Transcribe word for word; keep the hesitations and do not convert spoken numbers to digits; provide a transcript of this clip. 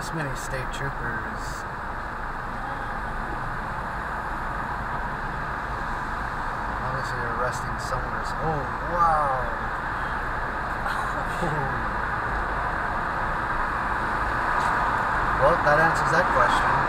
this many state troopers. Obviously they're arresting someone who's, oh wow. Well, that answers that question.